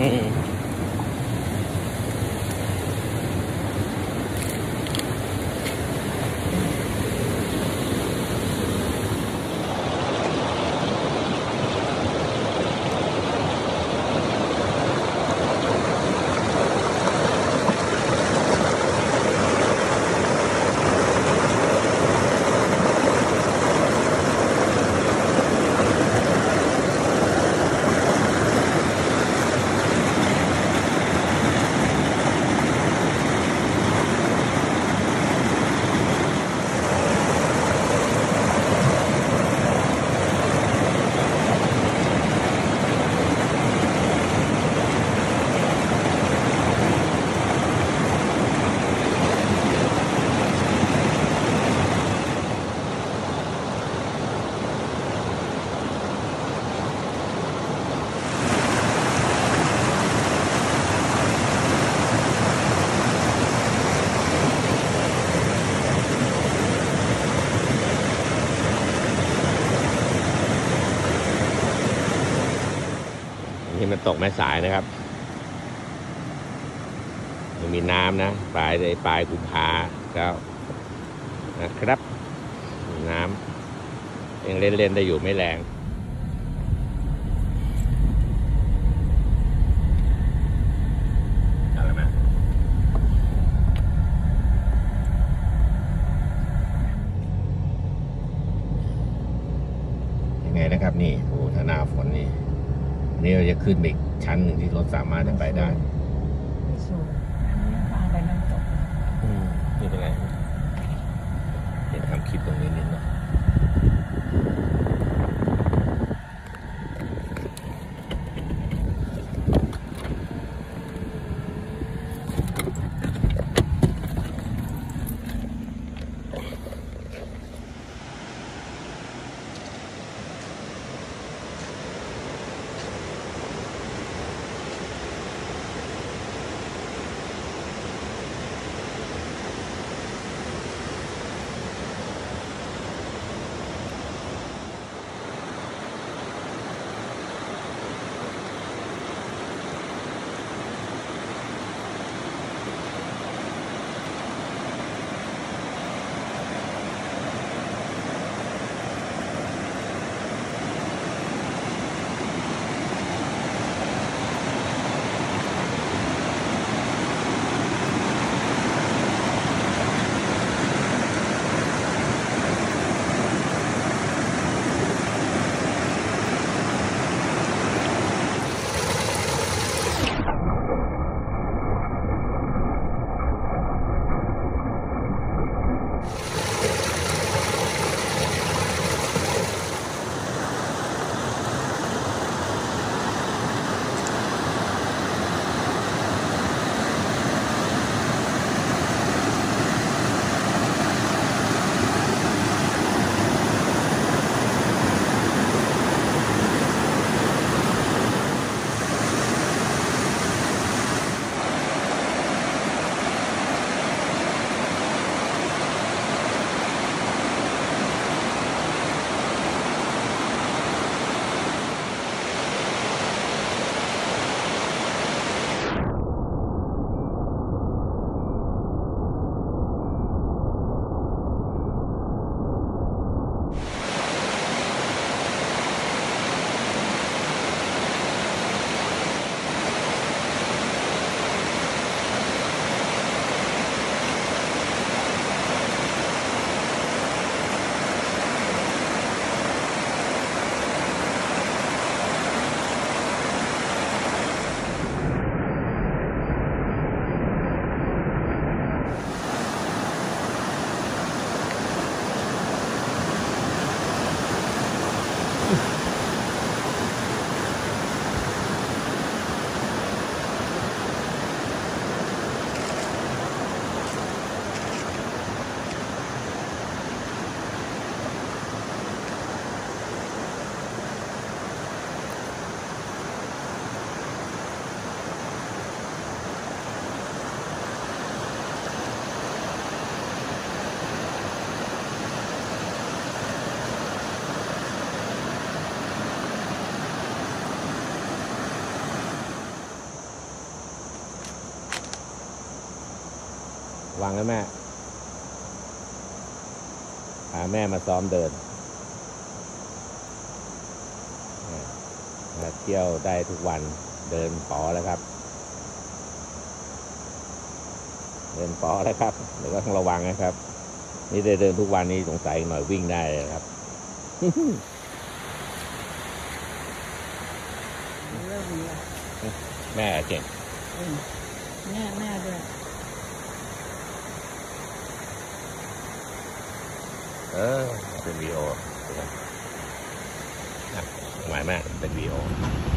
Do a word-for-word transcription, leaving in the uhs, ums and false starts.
นี่มันตกแม่สายนะครับยังมีน้ำนะปลายในปลายกุมภาแล้วนะครับน้ำยังเล่นๆได้อยู่ไม่แรงอะไรไหมยังไงนะครับนี่โอ้ถ้าหน้าฝนนี่นี่เราจะขึ้นอีกชั้นหนึ่งที่รถสามารถจะไปได้อืมนี่เป็นไงเดี๋ยวทำคลิปตรงนี้นิดหน่อยวางนะแม่พาแม่มาซ้อมเดินมาเที่ยวได้ทุกวันเดินปอแล้วครับเดินปอแล้วครับเดี๋ยวก็ต้องระวังนะครับนี่ได้เดินทุกวันนี้สงสัยหน่อยวิ่งได้เลยครับเริ่มมีอ่ะแม่เก่งแม่แม่ด้วยเออเป็นวีโอนะหมายแม่เป็นวีโอ